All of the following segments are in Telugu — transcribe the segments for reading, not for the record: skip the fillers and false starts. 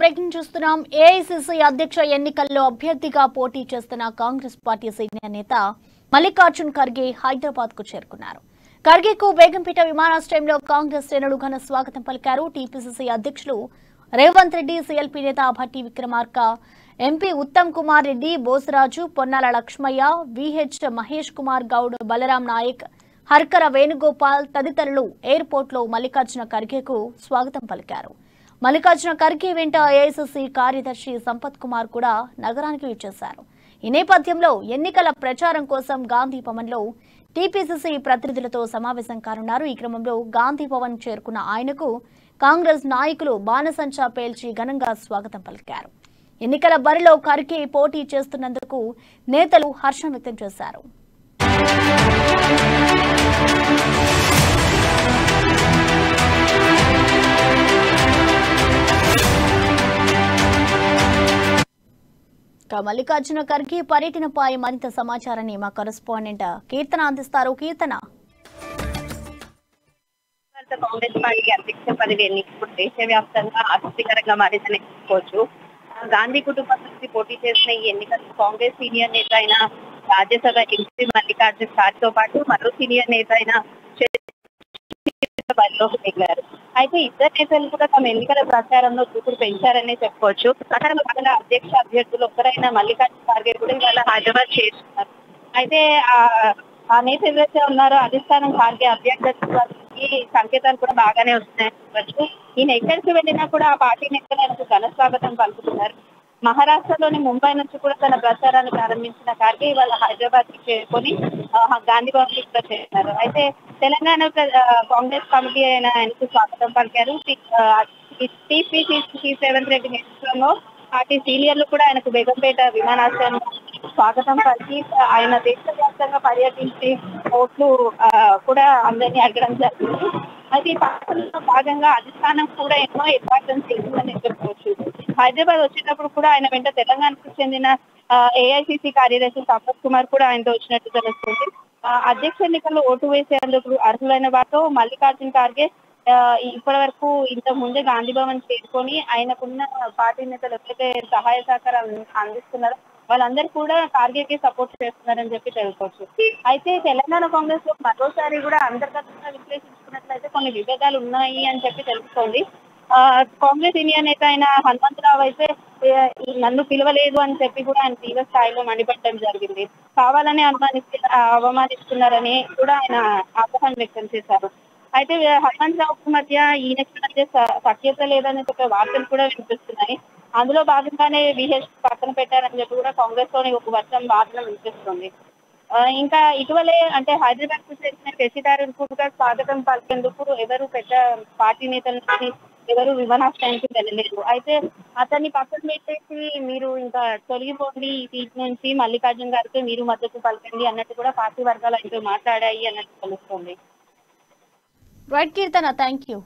బ్రేకింగ్ చూస్తున్నాం. ఏఐసీసీ అధ్యక్ష ఎన్నికల్లో అభ్యర్థిగా పోటీ చేస్తున్న కాంగ్రెస్ పార్టీ సీనియర్ నేత మల్లికార్జున్ ఖర్గే హైదరాబాద్ కు చేరుకున్నారు. ఖర్గేకు బేగంపేట విమానాశ్రయంలో కాంగ్రెస్ శ్రేణులు ఘన స్వాగతం పలికారు. టీపీసీసీ అధ్యక్షులు రేవంత్ రెడ్డి, సీఎల్పీ నేత భట్టి విక్రమార్క, ఎంపీ ఉత్తమ్ కుమార్ రెడ్డి, బోసరాజు, పొన్నాల లక్ష్మయ్య, విహెచ్ మహేష్ కుమార్ గౌడ్, బలరాం నాయక్, హర్కర వేణుగోపాల్ తదితరులు ఎయిర్పోర్ట్లో మల్లికార్జున ఖర్గేకు స్వాగతం పలికారు. మల్లికార్జున ఖర్గే వెంట ఏఐసీసీ కార్యదర్శి సంపత్ కుమార్ కూడా నగరానికి విచ్చేశారు. ఈ నేపథ్యంలో ఎన్నికల ప్రచారం కోసం గాంధీ భవన్లో టీపీసీసీ ప్రతినిధులతో సమావేశం కానున్నారు. ఈ క్రమంలో గాంధీ భవన్ చేరుకున్న ఆయనకు కాంగ్రెస్ నాయకులు బాణసంచా పేల్చి ఘనంగా స్వాగతం పలికారు. ఎన్నికల బరిలో ఖర్గే పోటీ చేస్తున్నందుకు నేతలు హర్షం వ్యక్తం చేశారు. మల్లికార్జున ఖర్గే పర్యటనపై మరింత సమాచారాన్ని మా కరెస్పాండెంట్ కీర్తన అందిస్తారు. కీర్తన, కాంగ్రెస్ పార్టీ అధ్యక్ష పదవి ఎన్నిక దేశవ్యాప్తంగా ఆసక్తికరంగా మారిందని చెప్పుకోవచ్చు. గాంధీ కుటుంబం నుంచి పోటీ చేసిన ఈ ఎన్నికల్లో కాంగ్రెస్ సీనియర్ నేత అయిన రాజ్యసభ ఎంపీ మల్లికార్జున ఖర్గేతో పాటు మరో సీనియర్ నేత అయిన బరిలోకి దిగారు. అయితే ఇద్దరు నేతలు కూడా తమ ఎన్నికల ప్రచారంలో దూకుడు పెంచారనే చెప్పుకోవచ్చు. ప్రచారంలో భాగంగా అధ్యక్ష అభ్యర్థులు ఒక్కరైన మల్లికార్జున ఖర్గే కూడా ఇవాళ హైదరాబాద్ చేరుకున్నారు. అయితే ఆ నేత ఎవరైతే ఉన్నారో అధిష్టానం ఖర్గే అభ్యర్థి సంకేతాలు కూడా బాగానే వస్తున్నాయని చెప్పచ్చు. ఈయన ఎక్కడికి వెళ్ళినా కూడా ఆ పార్టీ నేతలు ఆయనకు ఘన స్వాగతం పలుకుతున్నారు. మహారాష్ట్రలోని ముంబై నుంచి కూడా తన ప్రచారాన్ని ప్రారంభించిన ఖర్గే ఇవాళ హైదరాబాద్ కి చేరుకొని గాంధీ భవన్ కి కూడా చేరున్నారు. అయితే తెలంగాణ కాంగ్రెస్ కమిటీ అయిన ఆయనకు స్వాగతం పలికారు. టీపీసీసీ రేవంత్ రెడ్డి నేతృత్వంలో పార్టీ సీనియర్లు కూడా ఆయనకు బేగంపేట విమానాశ్రయం స్వాగతం పలికి ఆయన దేశవ్యాప్తంగా పర్యటించి ఓట్లు కూడా అందరినీ అడగడం జరిగింది. అయితే ఈ పథకంలో భాగంగా అధిష్టానం కూడా ఎన్నో ఏర్పాట్లను చేసిందని చెప్పుకోవచ్చు. హైదరాబాద్ వచ్చేటప్పుడు కూడా ఆయన వెంట తెలంగాణకు చెందిన ఏఐసీసీ కార్యదర్శి సంపత్ కుమార్ కూడా ఆయనతో వచ్చినట్టు తెలుస్తుంది. అధ్యక్ష ఎన్నికల్లో ఓటు వేసేందుకు అర్హులైన వారితో మల్లికార్జున ఖర్గే ఇప్పటి వరకు ఇంతకు ముందే గాంధీ భవన్ చేరుకొని ఆయనకున్న పార్టీ నేతలు ఎప్పుడైతే సహాయ సహకారం అందిస్తున్నారో వాళ్ళందరూ కూడా ఖర్గేకి సపోర్ట్ చేస్తున్నారని చెప్పి తెలుసుకోవచ్చు. అయితే తెలంగాణ కాంగ్రెస్ లో మరోసారి కూడా అంతర్గతంగా విశ్లేషించుకున్నట్లయితే కొన్ని విభేదాలు ఉన్నాయి అని చెప్పి తెలుస్తోంది. కాంగ్రెస్ సీనియర్ నేత అయిన హనుమంతరావు అయితే నన్ను పిలవలేదు అని చెప్పి కూడా ఆయన తీవ్ర స్థాయిలో మండిపడడం జరిగింది. కావాలని అవమానిస్తున్నారని కూడా ఆయన ఆగ్రహం వ్యక్తం చేశారు. అయితే హనుమంతరావుకు మధ్య ఈయనకి మధ్య సఖ్యత లేదనే ఒక వార్తలు కూడా వినిపిస్తున్నాయి. అందులో భాగంగానే విహెచ్ పక్కన పెట్టారని చెప్పి కూడా కాంగ్రెస్ లోని ఒక వర్షం వాదన వినిపిస్తుంది. ఇంకా ఇటీవలే అంటే హైదరాబాద్ కు చేసిన శశిధరూర్ కూడా స్వాగతం పలికేందుకు ఎవరు పెద్ద పార్టీ నేతల నుంచి ఎవరు విమానాశ్రయానికి వెళ్ళలేదు. అయితే అతన్ని పక్కన పెట్టేసి మీరు ఇంకా తొలగిపోండి ఈ సీట్ నుంచి, మల్లికార్జున గారికి మీరు మద్దతు పలకండి అన్నట్టు కూడా పార్టీ వర్గాలు అయితే మాట్లాడాయి అన్నట్టు తెలుస్తుంది. Right Keerthana, thank you.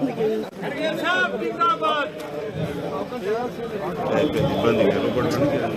ఇబ్బంది